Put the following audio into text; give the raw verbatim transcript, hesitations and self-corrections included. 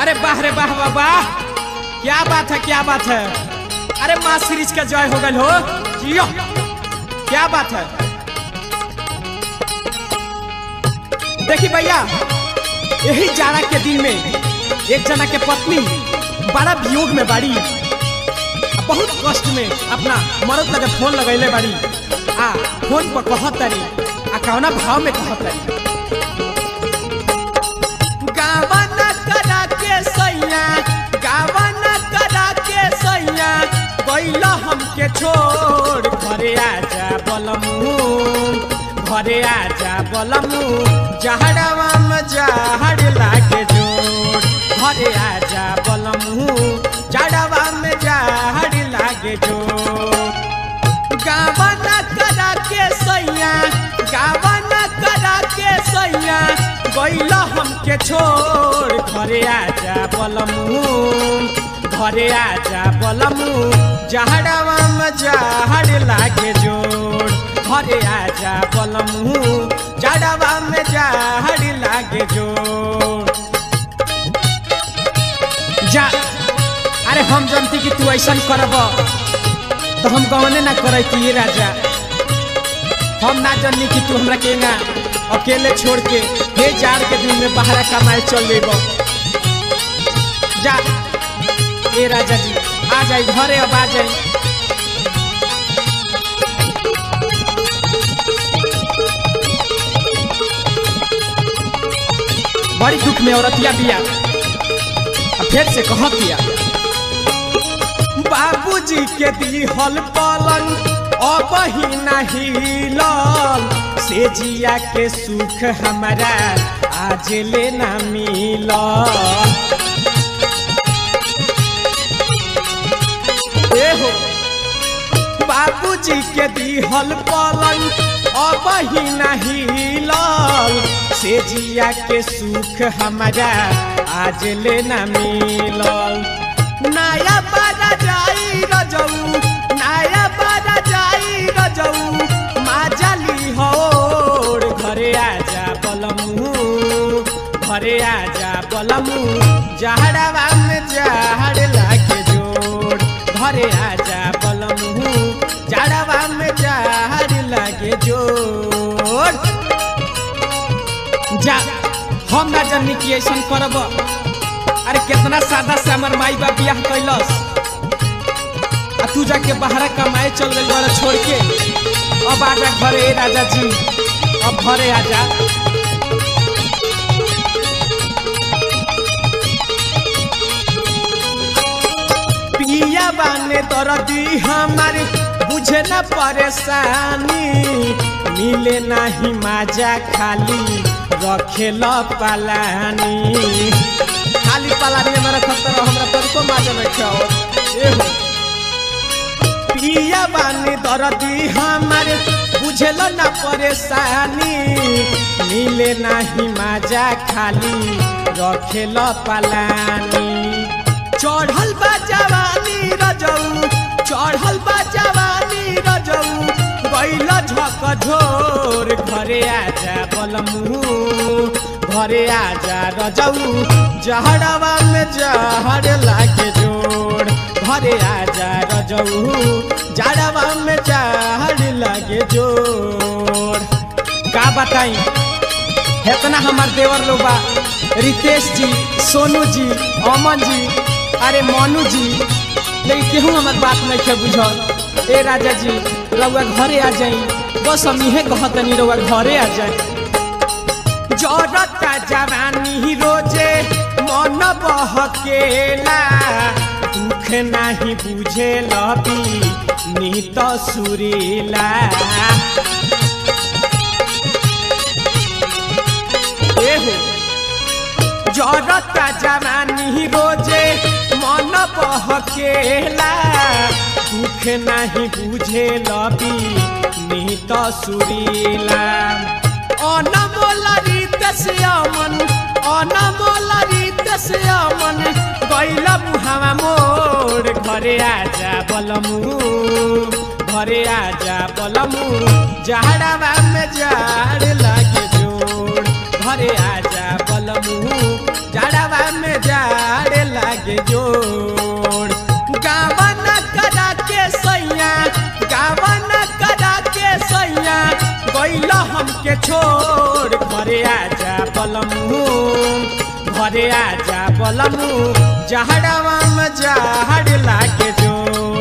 अरे वाह रे वाह वाह वाह, क्या बात है क्या बात है। अरे माँ सीरीज का जय हो गल हो जियो, क्या बात है। देखी भैया, यही जाड़ा के दिन में एक जना के पत्नी बड़ा वियोग में बाड़ी, बहुत कष्ट में अपना मरद लगे फोन लगैले बाड़ी। आ फोन पर कहत तारी, आ कौना भाव में कहत तारी। गावा न करा के सैया, गावा न करा के सैया, गइला हमके छोड़, घरे आजा बलमू, घरे आजा बलमू, जहड़वा में जहड़ लागे जोड़, घरे आजा बलमू, जहड़वा में जहड़ लागे जोड़। गावा न करा के सैया, गावा न करा के सैया, गइला हमके छोड़, घरे आजा बलमू, घरे आजा बलमू, जहड़वा में जहड़ लागे जोड़, घरे आजा बलमू, जहड़वा में जहड़ लागे जोड़। जा, अरे हम जानती कि तू ऐसा करब तो हम गवने ना करे कि ये राजा, हम ना जाननी कि तू हमरा के ना अकेले छोड़ के हे जार के दिन में बाहर कमाए चल जेब। जा ए राजा जी, आ जाए घरे, अब आ जाए। बड़ी दुख में औरतिया बिया, फिर से कह दिया। बाबूजी के दिहल पलंग अब ही नहीं लल, से जिया के सुख हमारा आज ले ना मिल। हो बाबूजी के दिहल पलंग अब ही नहीं लल, से जिया के सुख हमारा आज ले ना मिलल। नया बाजा जाई रजऊ, नया बाजा जाई रजऊ, माजाली होड़, घरे आजा बलमू, घरे आजा बलमू, जहड़वा में जहड़ लागे जोड़, घरे आजा बलमू, जहड़वा में जहड़ लागे जोड़। जा, हम ना जानी कि ऐसा करब। अरे कितना सादा से हमार माई बाप बियाह कैलस, आ तू जाके बाहर कमाए चल गई बड़ा छोड़ के। अब आजा घरे राजा जी, अब घरे आजा। पिया बाने दर्दी हमारे बुझे न परेशानी, मिले नहीं माजा खाली रखेला पालानी, खाली पालानी हमारा खतर हमरा पर को माजा में खाओ। पिया बानी दर्दी हमारे बुझेल ना परेशानी, मिले नहीं माजा खाली रखेल पालानी। चढ़ल बा जवानी रजऊ, चढ़ल बा जवानी रजऊ, गइल झक झोर, घरे आजा बलमू, घरे आजा रजऊ, जहड़वा में जहड़ लागे जोड़, घरे आजा रजऊ, जहड़वा में जहड़ लागे जोड़। का बताई, इतना हमार देवर लोग बा, रितेश जी, सोनू जी, अमन जी, अरे मोनू जी, लेकिन केहू हमार बात नहीं के बुझल। ए राजा जी, रउआ घरे आ जाई, बस हम इहे कहतनी रउआ घरे आ जाई। जरता जवानी रोजे मन बहकेला, दुख नहीं बुझे लबी नीत सुरीला। एहो जरता जवानी रोजे मन बहकेला, दुख नहीं बुझे लबी नीत सुरीला। अनमोल रितेश अमन, अनमोल रितेश अमन, गइल बुहावा मोड़, घरे आजा बलमू, घरे आजा बलमू, जहड़वा में जहड़ लागे जोड़, घरे आजा बलमू, जहड़वा में जहड़ आजा बलमू घरे आजा बलमू जहड़वा में जहड़ लागे जो